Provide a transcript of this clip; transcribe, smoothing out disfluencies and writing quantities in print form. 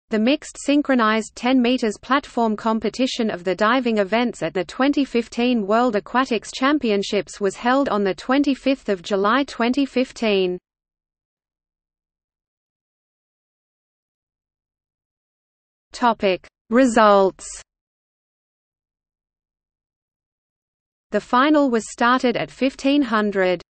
The mixed synchronized 10 meters platform competition of the diving events at the 2015 World Aquatics Championships was held on 25 July 2015. Results. The final was started at 1500.